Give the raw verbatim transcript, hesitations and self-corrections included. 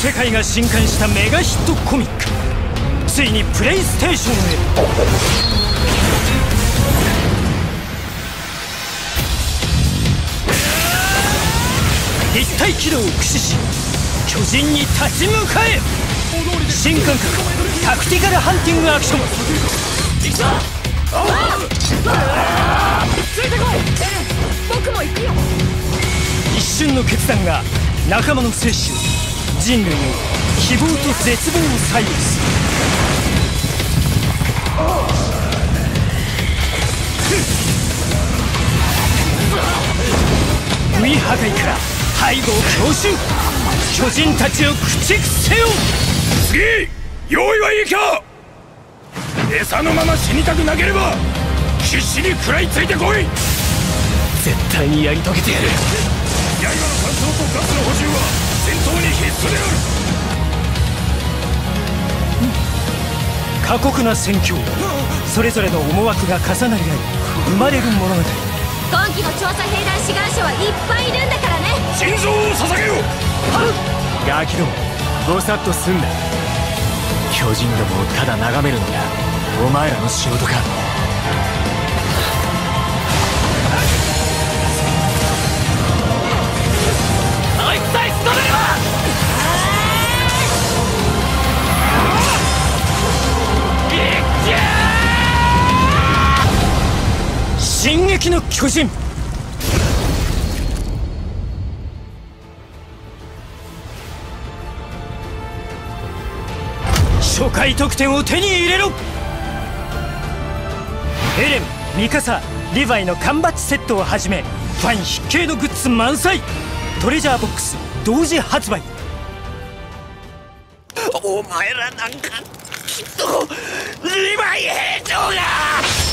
世界が震撼したメガヒットコミック、ついにプレイステーションへ。立体機動を駆使し巨人に立ち向かえ。新感覚タクティカルハンティングアクション。 ついてこい。僕も行くよ。 一瞬の決断が仲間の生死を、人類の希望と絶望を左右する。海破壊から背後を強襲。巨人たちを駆逐せよ。 次、用意はいいか。餌のまま死にたくなければ必死に食らいついてこい。 絶対にやり遂げてやる。 刃の乾燥とガスの補充は戦闘に必須である。過酷な戦況、それぞれの思惑が重なり合い生まれる物語。 今期の調査兵団志願者はいっぱいいるんだからね。 心臓を捧げよ。 ガキども、ぼさっとすんな。巨人どもをただ眺めるのがお前らの仕事か。あいつさえ仕留めれば。進撃の巨人。初回得点を手に入れろ。エレン、ミカサ、リヴァイの缶バッジセットをはじめファン必見のグッズ満載。トレジャーボックス同時発売。 お前らなんかきっとリヴァイ兵長が